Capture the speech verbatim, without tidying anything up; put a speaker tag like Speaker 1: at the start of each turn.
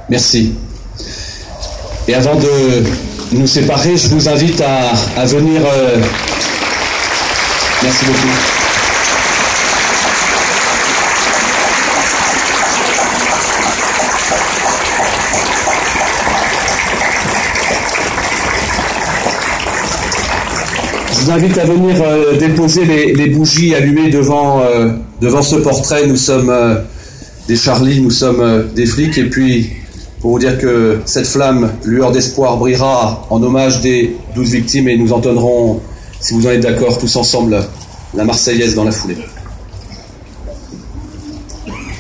Speaker 1: Merci. Et avant de nous séparer, je vous invite à, à venir... Euh... Merci beaucoup. Je vous invite à venir euh, déposer les, les bougies allumées devant, euh, devant ce portrait. Nous sommes euh, des Charlie, nous sommes euh, des flics. Et puis, pour vous dire que cette flamme, lueur d'espoir, brillera en hommage des douze victimes. Et nous entonnerons, si vous en êtes d'accord, tous ensemble, la Marseillaise dans la foulée.